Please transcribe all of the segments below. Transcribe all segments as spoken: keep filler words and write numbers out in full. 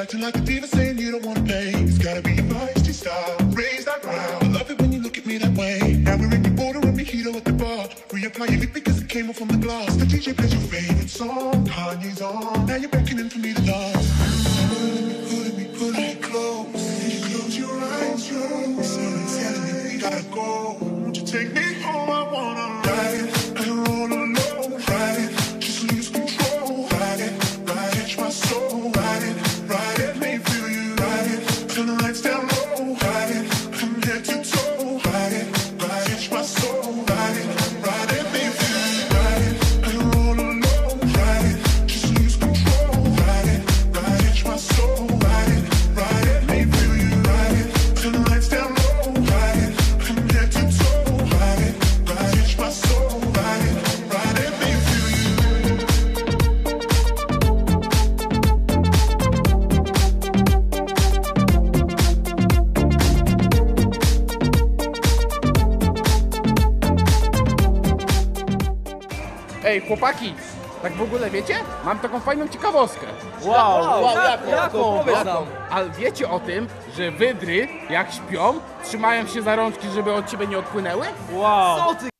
acting like a diva, saying you don't wanna play. It's gotta be your feisty style, raise that ground. I love it when you look at me that way. Now we're in the border and mojito at the bar. Reapply your lip because it came off from the glass. The D J plays your favorite song, Kanye's on. Now you're beckoning for me to dance. Pulling me, pulling me, pulling me close. You close your eyes, you're someone's telling me we gotta go. Won't you take me home? I wanna ride it, and roll alone. Ride it, just lose control. Ride it, ride it, my soul. Ride it, ride it, let me feel you. Ride it, turn the lights down low. Ride it, from head to toe. Ride it, ride it, my soul. Ride it, ride it, let me feel you. Ride it, and roll alone. Ride it, just lose control. Ride it, ride it, my soul. Ride it, ride it, let me feel you. Ride it, turn the lights down low. Ride it, from head to toe. Ride it, ride it, my soul. Ride it, ride it, let me feel you. Ej, chłopaki, tak w ogóle wiecie? Mam taką fajną ciekawostkę. Wow, wow, wow, jaką? Jaką? Powiedz nam. A wiecie o tym, że wydry, jak śpią, trzymają się za rączki, żeby od ciebie nie odpłynęły? Wow. Co ty?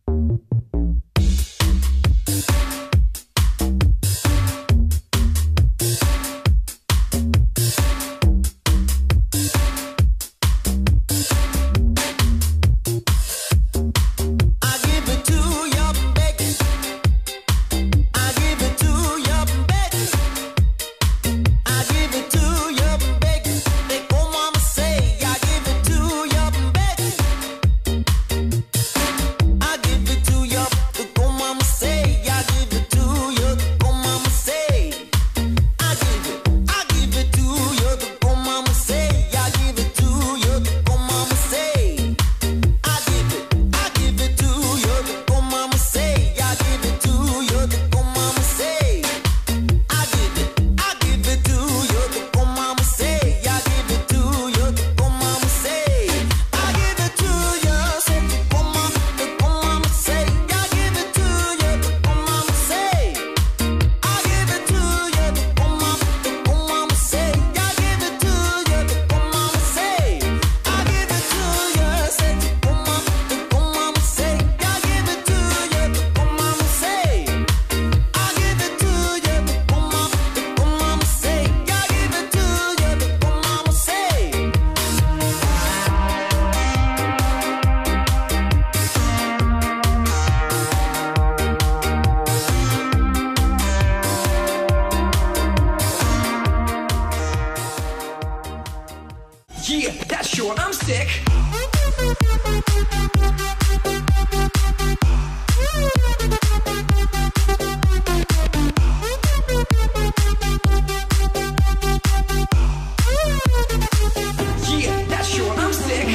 Yeah, that's sure I'm sick. Yeah, that's sure I'm sick.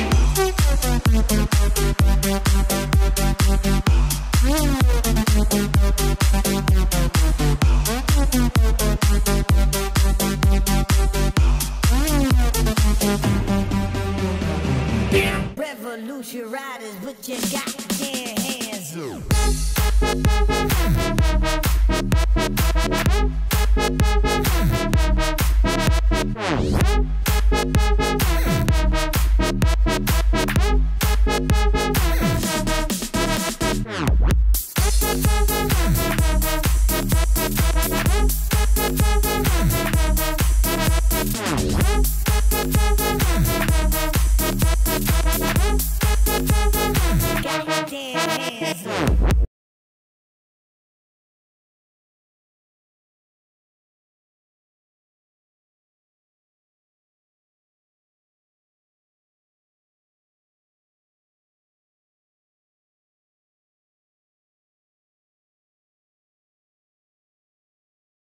Revolution riders, put your goddamn hands up.